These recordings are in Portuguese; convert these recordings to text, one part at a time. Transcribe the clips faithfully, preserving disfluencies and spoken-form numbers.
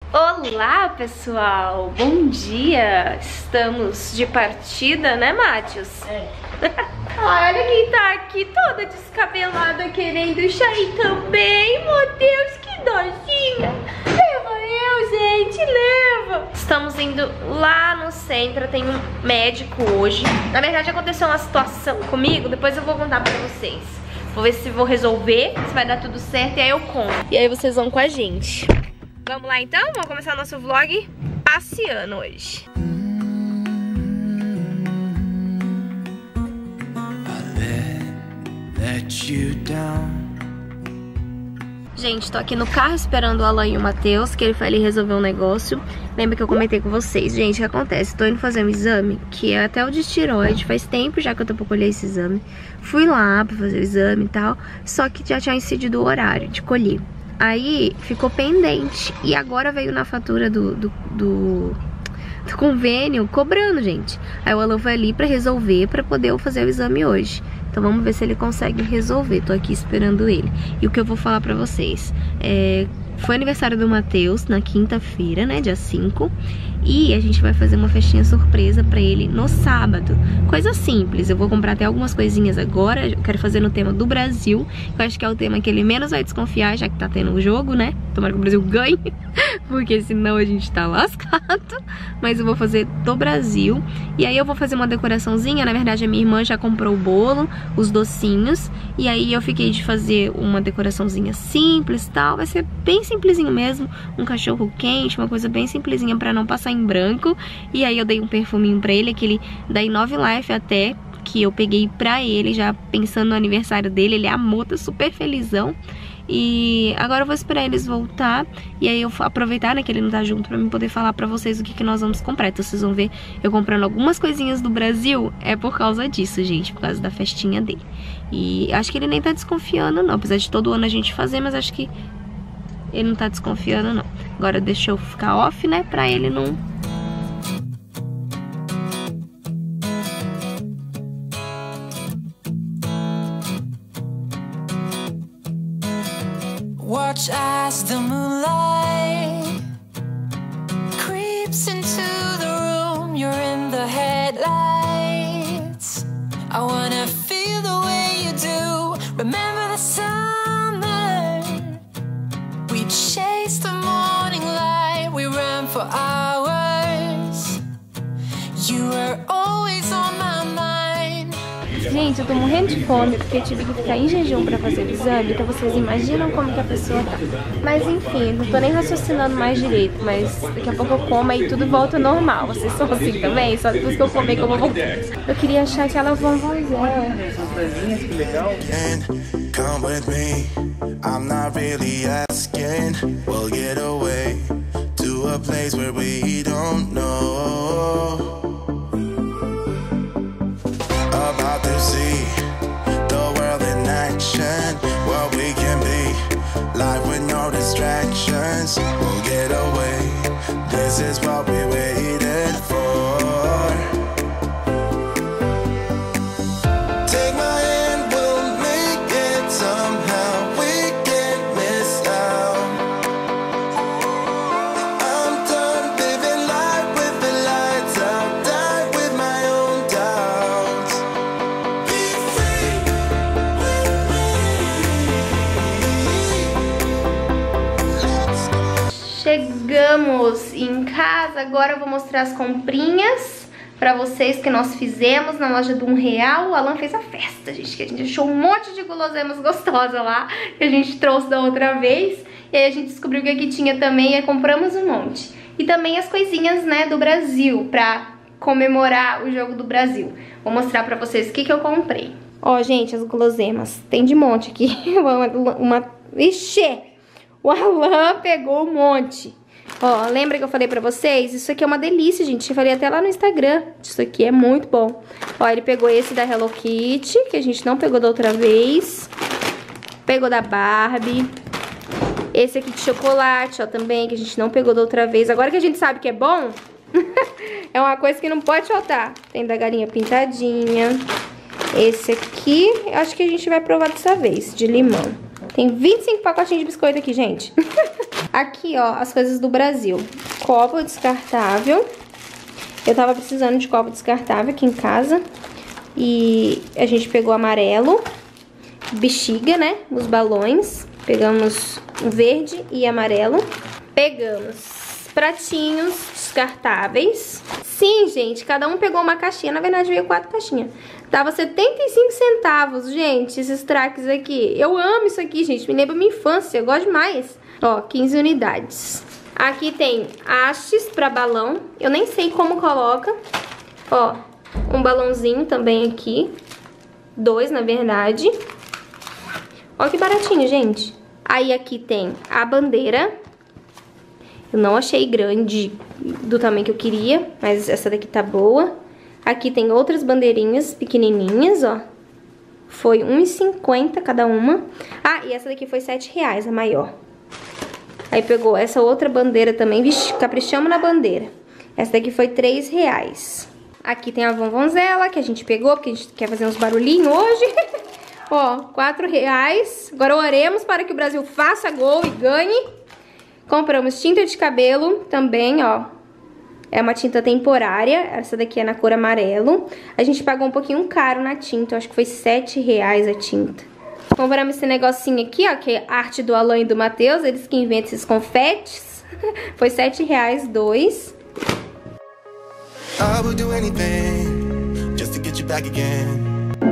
Olá, pessoal! Bom dia! Estamos de partida, né, Mátios? É. Olha quem tá aqui toda descabelada querendo sair também. Meu Deus, que dozinha! Leva eu, gente, leva! Estamos indo lá no centro, tem um médico hoje. Na verdade, aconteceu uma situação comigo, depois eu vou contar pra vocês. Vou ver se vou resolver, se vai dar tudo certo e aí eu conto. E aí vocês vão com a gente. Vamos lá então? Vamos começar o nosso vlog passeando hoje. Gente, tô aqui no carro esperando o Alan e o Matheus, que ele foi ali resolver um negócio. Lembra que eu comentei com vocês? Gente, o que acontece? Tô indo fazer um exame, que é até o de tireoide. Faz tempo já que eu tô pra colher esse exame. Fui lá pra fazer o exame e tal, só que já tinha incidido o horário de colher. Aí ficou pendente e agora veio na fatura do, do, do, do convênio cobrando, gente. Aí o Alan foi ali pra resolver, pra poder eu fazer o exame hoje. Então vamos ver se ele consegue resolver, tô aqui esperando ele. E o que eu vou falar pra vocês, é, foi aniversário do Matheus na quinta-feira, né, dia cinco. E a gente vai fazer uma festinha surpresa pra ele no sábado. Coisa simples, eu vou comprar até algumas coisinhas agora. Eu quero fazer no tema do Brasil, que eu acho que é o tema que ele menos vai desconfiar, já que tá tendo um jogo, né? Tomara que o Brasil ganhe, porque senão a gente tá lascado. Mas eu vou fazer do Brasil. E aí eu vou fazer uma decoraçãozinha. Na verdade a minha irmã já comprou o bolo, os docinhos. E aí eu fiquei de fazer uma decoraçãozinha simples e tal. Vai ser bem simplesinho mesmo. Um cachorro quente, uma coisa bem simplesinha pra não passar em branco. E aí eu dei um perfuminho pra ele, aquele da Inove Life até, que eu peguei pra ele, já pensando no aniversário dele. Ele amou, tá super felizão. E agora eu vou esperar eles voltar. E aí eu vou aproveitar, né, que ele não tá junto, pra mim poder falar pra vocês o que, que nós vamos comprar. Então vocês vão ver eu comprando algumas coisinhas do Brasil. É por causa disso, gente, por causa da festinha dele. E acho que ele nem tá desconfiando não, apesar de todo ano a gente fazer, mas acho que ele não tá desconfiando não. Agora deixa eu ficar off, né, pra ele não... Watch as the moonlight creeps into the room. You're in the headlights. I wanna feel the way you do. Remember the summer? We chased the morning light. We ran for hours. You were always on my mind. Gente, eu tô morrendo de fome porque eu tive que ficar em jejum pra fazer o exame. Então vocês imaginam como que a pessoa tá. Mas enfim, não tô nem raciocinando mais direito. Mas daqui a pouco eu como e tudo volta ao normal. Vocês são assim também? Só depois que eu comer que eu vou voltar. Eu queria achar aquela vovózela. Que legal. Come with me, I'm not really asking. We'll get away to a place where we don't know. About to see the world in action, what we can be, life with no distractions. We'll get away, this is what we waited for. Take my hand, we'll make it somehow. We can't miss out. I'm done living life with the lights out, die with my own doubts. Chegamos em casa, agora eu vou mostrar as comprinhas pra vocês que nós fizemos na loja do Um Real. O Alan fez a festa, gente, que a gente achou um monte de guloseimas gostosas lá, que a gente trouxe da outra vez. E aí a gente descobriu que aqui tinha também e compramos um monte. E também as coisinhas, né, do Brasil, pra comemorar o jogo do Brasil. Vou mostrar pra vocês o que que eu comprei. Ó, gente, as guloseimas, tem de monte aqui. uma, uma... Ixi! O Alan pegou um monte. Ó, lembra que eu falei pra vocês? Isso aqui é uma delícia, gente. Eu falei até lá no Instagram. Isso aqui é muito bom. Ó, ele pegou esse da Hello Kitty, que a gente não pegou da outra vez. Pegou da Barbie. Esse aqui de chocolate, ó, também, que a gente não pegou da outra vez. Agora que a gente sabe que é bom, é uma coisa que não pode faltar. Tem da galinha pintadinha. Esse aqui, eu acho que a gente vai provar dessa vez, de limão. Tem vinte e cinco pacotinhos de biscoito aqui, gente. Aqui, ó, as coisas do Brasil. Copo descartável. Eu tava precisando de copo descartável aqui em casa. E a gente pegou amarelo. Bexiga, né? Os balões. Pegamos o verde e amarelo. Pegamos pratinhos descartáveis. Sim, gente, cada um pegou uma caixinha. Na verdade, veio quatro caixinhas. Tava setenta e cinco centavos, gente, esses tracks aqui. Eu amo isso aqui, gente. Me lembra minha infância. Eu gosto demais. Ó, quinze unidades. Aqui tem hastes pra balão. Eu nem sei como coloca. Ó, um balãozinho também aqui. Dois, na verdade. Ó que baratinho, gente. Aí aqui tem a bandeira. Eu não achei grande do tamanho que eu queria, mas essa daqui tá boa. Aqui tem outras bandeirinhas pequenininhas, ó. Foi um e cinquenta cada uma. Ah, e essa daqui foi sete reais, a maior. Aí pegou essa outra bandeira também. Vixe, caprichamos na bandeira. Essa daqui foi três reais. Aqui tem a vonvonzela que a gente pegou, porque a gente quer fazer uns barulhinhos hoje. Ó, quatro reais. Agora oremos para que o Brasil faça gol e ganhe. Compramos tinta de cabelo também, ó. É uma tinta temporária. Essa daqui é na cor amarelo. A gente pagou um pouquinho caro na tinta. Eu acho que foi sete reais a tinta. Compramos esse negocinho aqui, ó, que é arte do Alan e do Matheus. Eles que inventam esses confetes. Foi sete reais, dois. I would do anything just to get you back again.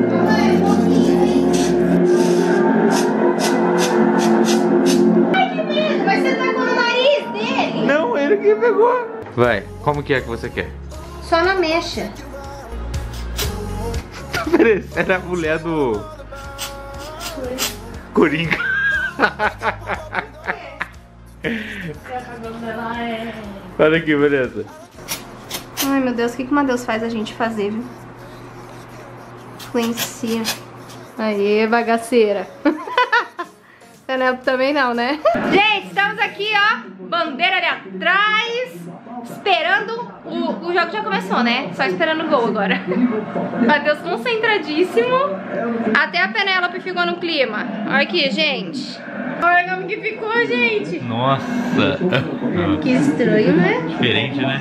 Ai, que medo! Vai ser tacou no nariz dele! Não, ele que pegou. Vai, como que é que você quer? Só na mecha. Era a mulher do... Coringa. Olha aqui, beleza. Ai, meu Deus, o que que o Matheus faz a gente fazer, viu? Influencia. Aê, bagaceira. Penélope também não, né? Gente, estamos aqui, ó. Bandeira ali atrás. Esperando. O, o jogo já começou, né? Só esperando o gol agora. Matheus concentradíssimo. Até a Penélope ficou no clima. Olha aqui, gente. Olha como que ficou, gente. Nossa. Que estranho, né? Diferente, né?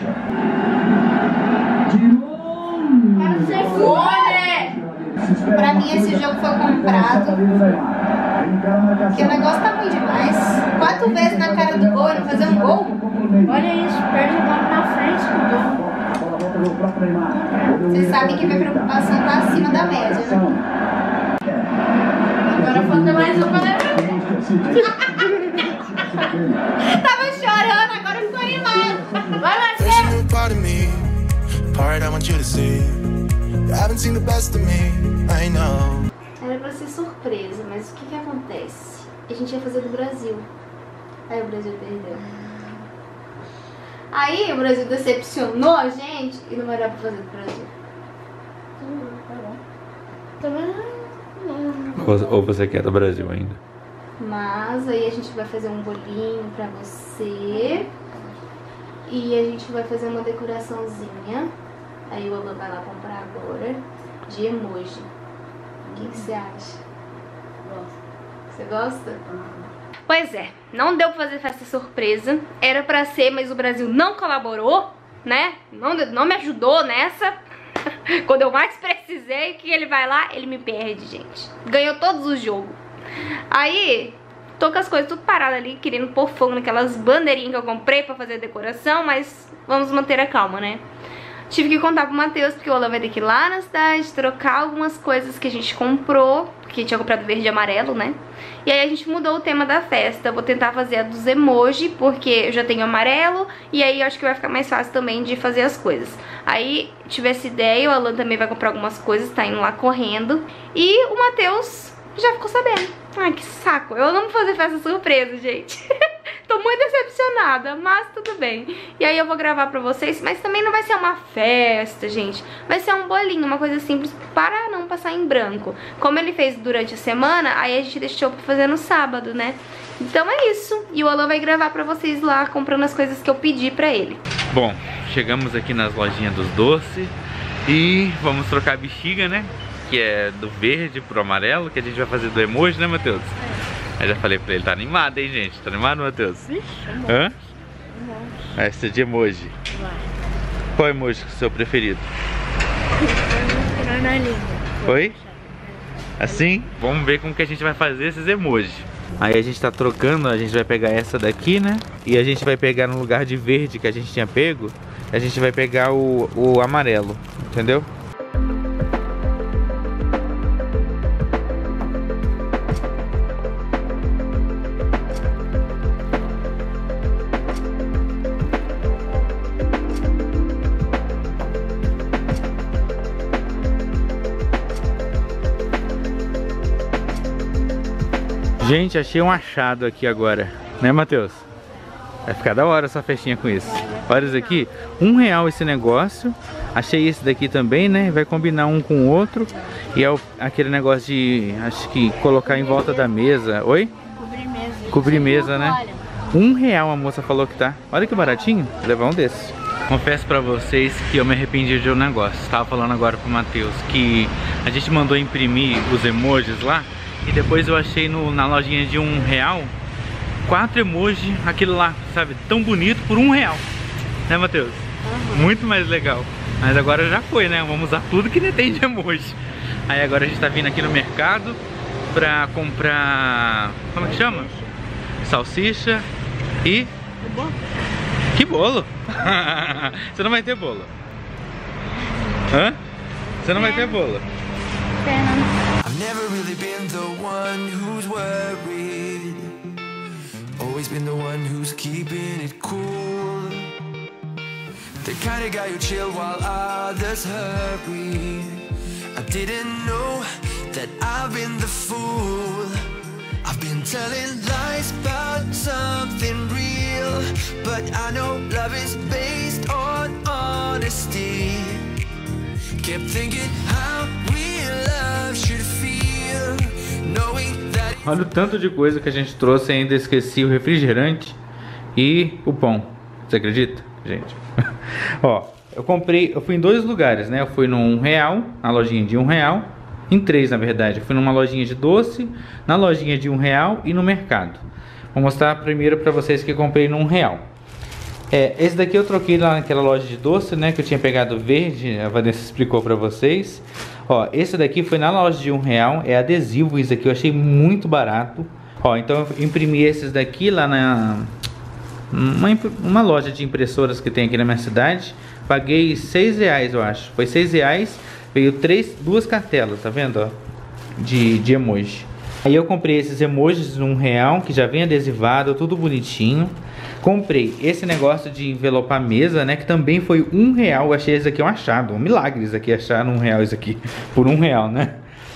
Para de ser fone! Pra mim esse jogo foi comprado. Porque o negócio tá ruim demais. Quatro vezes na cara do gol e não fazer um gol. Olha isso, perde a bola na frente do gol. Vocês sabem que minha preocupação tá acima da média, né? Agora falta mais uma, né? Tava chorando, agora ficou animado. Vai, Marcelo! Part of me, part I want you to see. You haven't seen the best of me, I know. Era pra ser surpresa, mas o que que acontece? A gente ia fazer do Brasil. Aí o Brasil perdeu. Aí o Brasil decepcionou a gente e não vai dar pra fazer do Brasil. Também não. Ou você quer do Brasil ainda? Mas aí a gente vai fazer um bolinho pra você. E a gente vai fazer uma decoraçãozinha. Aí o Alan vai lá comprar agora de emoji. O que você acha? Gosto. Você gosta? Uhum. Pois é, não deu pra fazer festa surpresa. Era pra ser, mas o Brasil não colaborou, né? Não, não me ajudou nessa. Quando eu mais precisei, que ele vai lá, ele me perde, gente. Ganhou todos os jogos. Aí, tô com as coisas tudo paradas ali, querendo pôr fogo naquelas bandeirinhas que eu comprei pra fazer decoração, mas vamos manter a calma, né? Tive que contar pro Matheus, porque o Alan vai ter que ir lá na cidade, trocar algumas coisas que a gente comprou, que tinha comprado verde e amarelo, né? E aí a gente mudou o tema da festa. Eu vou tentar fazer a dos emoji, porque eu já tenho amarelo, e aí eu acho que vai ficar mais fácil também de fazer as coisas. Aí tive essa ideia, o Alan também vai comprar algumas coisas, tá indo lá correndo. E o Matheus já ficou sabendo. Ai, que saco. Eu não vou fazer festa surpresa, gente. Tô muito decepcionada, mas tudo bem. E aí eu vou gravar pra vocês, mas também não vai ser uma festa, gente. Vai ser um bolinho, uma coisa simples para não passar em branco. Como ele fez durante a semana, aí a gente deixou pra fazer no sábado, né? Então é isso. E o Alan vai gravar pra vocês lá, comprando as coisas que eu pedi pra ele. Bom, chegamos aqui nas lojinhas dos doces e vamos trocar a bexiga, né? Que é do verde pro amarelo, que a gente vai fazer do emoji, né, Matheus? Aí já falei pra ele, tá animado, hein, gente? Tá animado, Matheus? Vixe, um Hã? Vai ser de emoji. Vai. Qual emoji que é o seu preferido? Na língua. Oi? Assim? Vamos ver como que a gente vai fazer esses emojis. Aí a gente tá trocando, a gente vai pegar essa daqui, né? E a gente vai pegar no lugar de verde que a gente tinha pego, a gente vai pegar o, o amarelo, entendeu? Gente, achei um achado aqui agora, né, Matheus? Vai ficar da hora essa festinha com isso. Olha isso aqui, um real esse negócio. Achei esse daqui também, né? Vai combinar um com o outro. E é o, aquele negócio de, acho que colocar em volta da mesa. Oi? Cobrir mesa. Cobrir mesa, né? Um real a moça falou que tá. Olha que baratinho, vou levar um desses. Confesso pra vocês que eu me arrependi de um negócio. Tava falando agora pro Matheus que a gente mandou imprimir os emojis lá. E depois eu achei no, na lojinha de um real quatro emojis, aquele lá, sabe, tão bonito por um real. Né, Matheus? Uhum. Muito mais legal. Mas agora já foi, né? Vamos usar tudo que tem de emoji. Aí agora a gente tá vindo aqui no mercado pra comprar... Como é que chama? Salsicha e... Que bolo? Você não vai ter bolo? Hã? Você não vai ter bolo? I've never really been the one who's worried. Always been the one who's keeping it cool. The kind of guy who chill while others hurry. I didn't know that I've been the fool. I've been telling lies about something real, but I know love is based on honesty. Kept thinking how real love should feel, knowing that. Olha o tanto de coisa que a gente trouxe e ainda esqueci o refrigerante e o pão. Você acredita, gente? Ó, eu comprei, eu fui em dois lugares, né? Eu fui no um real, na lojinha de um real. Em três, na verdade. Eu fui numa lojinha de doce, na lojinha de um real e no mercado. Vou mostrar primeiro pra vocês que eu comprei no um real. É, esse daqui eu troquei lá naquela loja de doce, né? Que eu tinha pegado verde, a Vanessa explicou pra vocês. Ó, esse daqui foi na loja de um real, é adesivo isso aqui, eu achei muito barato. Ó, então eu imprimi esses daqui lá na... Uma, uma loja de impressoras que tem aqui na minha cidade. Paguei seis reais, eu acho. Foi seis reais, veio três, duas cartelas, tá vendo, ó? De, de emoji. Aí eu comprei esses emojis num real, que já vem adesivado, tudo bonitinho. Comprei esse negócio de envelopar a mesa, né? Que também foi um real. Eu achei esse aqui um achado, um milagre isso aqui, achar um real isso aqui. Por um real, né?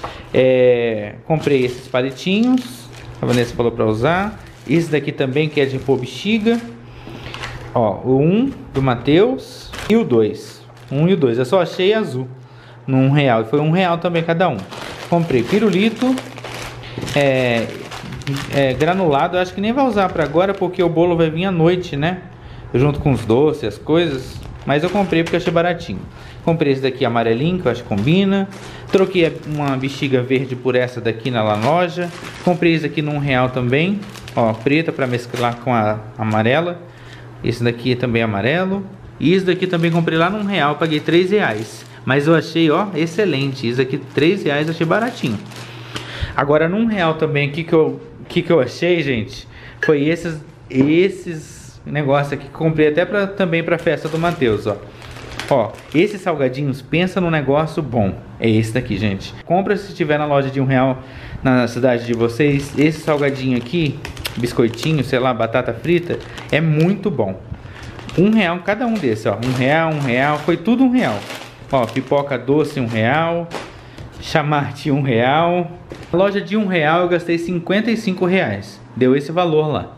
É, comprei esses palitinhos. A Vanessa falou pra usar. Esse daqui também, que é de pôr bexiga. Ó, o um do Matheus e o dois. Um e o dois. Eu só achei azul no um real. E foi um real também cada um. Comprei pirulito. É... É, granulado, eu acho que nem vai usar pra agora, porque o bolo vai vir à noite, né? Junto com os doces, as coisas. Mas eu comprei porque eu achei baratinho. Comprei esse daqui amarelinho, que eu acho que combina. Troquei uma bexiga verde por essa daqui na loja. Comprei esse aqui num real também. Ó, preta pra mesclar com a amarela. Esse daqui também é amarelo. E esse daqui também comprei lá num real, paguei três reais. Mas eu achei, ó, excelente. Esse aqui, três reais, eu achei baratinho. Agora num real também, o que que eu... O que, que eu achei, gente, foi esses, esses negócios aqui que eu comprei até pra, também pra festa do Matheus, ó. Ó, esses salgadinhos, pensa num negócio bom. É esse daqui, gente. Compra se tiver na loja de um real na cidade de vocês. Esse salgadinho aqui, biscoitinho, sei lá, batata frita, é muito bom. Um real cada um desse, ó. Um real, um real, foi tudo um real. Ó, pipoca doce, um real. Chamate, um real. Na loja de um real eu gastei cinquenta e cinco reais. Deu esse valor lá.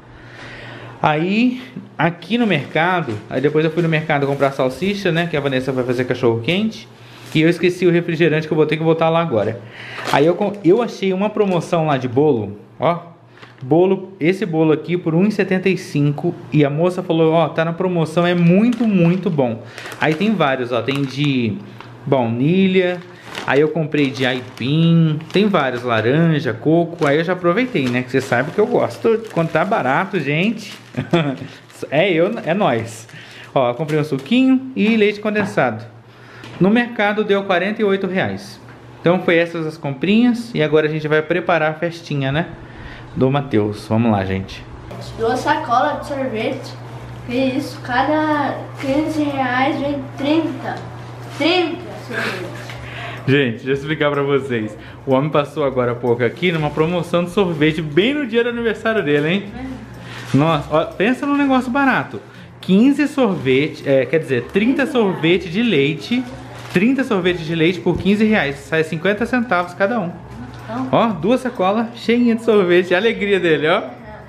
Aí, aqui no mercado, aí depois eu fui no mercado comprar salsicha, né? Que a Vanessa vai fazer cachorro quente. E eu esqueci o refrigerante que eu vou ter que voltar lá agora. Aí eu, eu achei uma promoção lá de bolo, ó. Bolo, esse bolo aqui por um real e setenta e cinco centavos. E a moça falou, ó, tá na promoção, é muito, muito bom. Aí tem vários, ó. Tem de baunilha, tem de Aí eu comprei de aipim, tem vários, laranja, coco. Aí eu já aproveitei, né? Que você sabe que eu gosto. Quando tá barato, gente. É eu, é nós. Ó, eu comprei um suquinho e leite condensado. No mercado deu quarenta e oito reais. Então foi essas as comprinhas. E agora a gente vai preparar a festinha, né? Do Matheus. Vamos lá, gente. Duas sacolas de sorvete. Que isso? Cada quinze reais vem trinta. trinta sorvetes. Gente, deixa eu explicar pra vocês. O homem passou agora há pouco aqui numa promoção de sorvete bem no dia do aniversário dele, hein? Nossa, ó, pensa num negócio barato. quinze sorvetes, é, quer dizer, trinta sorvetes de leite. trinta sorvetes de leite por quinze reais. Sai cinquenta centavos cada um. Ó, duas sacolas cheinhas de sorvete. A alegria dele, ó.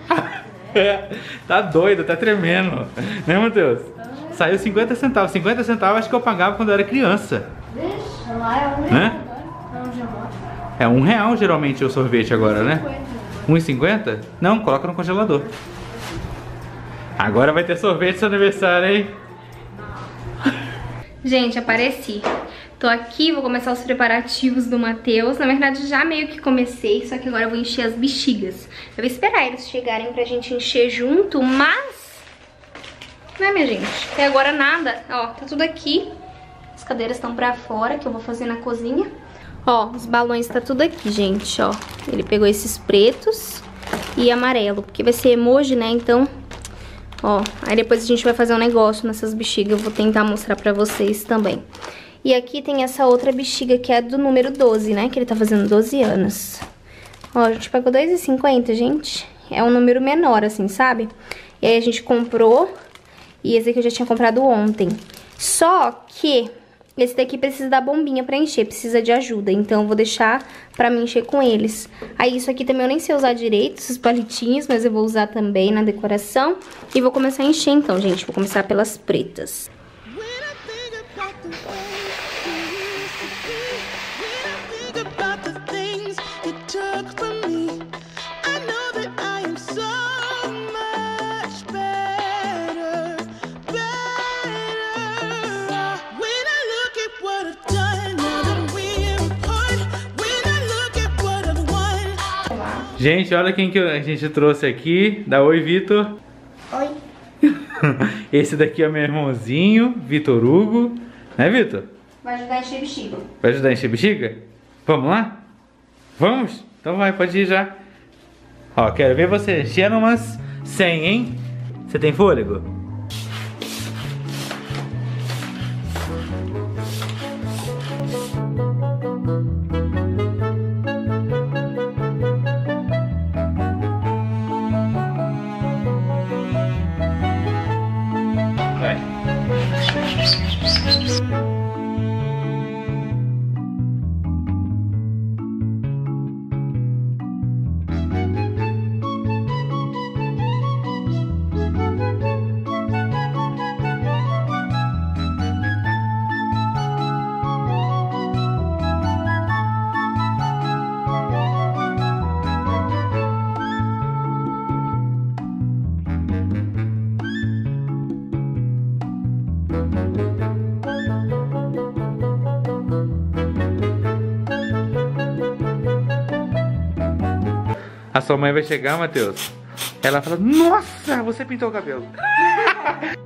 Tá doido, tá tremendo. Né, Matheus? Saiu cinquenta centavos. cinquenta centavos acho que eu pagava quando eu era criança. Deixa lá, é um né? É um real geralmente o sorvete agora, né? um e cinquenta? Não, coloca no congelador. Agora vai ter sorvete no seu aniversário, hein? Gente, apareci. Tô aqui, vou começar os preparativos do Matheus. Na verdade, já meio que comecei, só que agora eu vou encher as bexigas. Eu vou esperar eles chegarem pra gente encher junto, mas... Né, minha gente? Até agora nada. Ó, tá tudo aqui. As cadeiras estão pra fora, que eu vou fazer na cozinha. Ó, os balões tá tudo aqui, gente, ó. Ele pegou esses pretos e amarelo, porque vai ser emoji, né, então... Ó, aí depois a gente vai fazer um negócio nessas bexigas, eu vou tentar mostrar pra vocês também. E aqui tem essa outra bexiga que é do número doze, né, que ele tá fazendo doze anos. Ó, a gente pagou dois reais e cinquenta, gente. É um número menor, assim, sabe? E aí a gente comprou, e esse aqui eu já tinha comprado ontem. Só que esse daqui precisa da bombinha pra encher, precisa de ajuda. Então eu vou deixar pra me encher com eles. Aí isso aqui também eu nem sei usar direito, esses palitinhos, mas eu vou usar também na decoração. E vou começar a encher então, gente. Vou começar pelas pretas. Gente, olha quem que a gente trouxe aqui. Dá oi, Vitor. Oi. Esse daqui é meu irmãozinho, Vitor Hugo. Né, Vitor? Vai ajudar a encher bexiga. Vai ajudar a encher bexiga? Vamos lá? Vamos? Então vai, pode ir já. Ó, quero ver você enchendo umas cem, hein? Você tem fôlego? A sua mãe vai chegar, Matheus. Ela fala, nossa, você pintou o cabelo.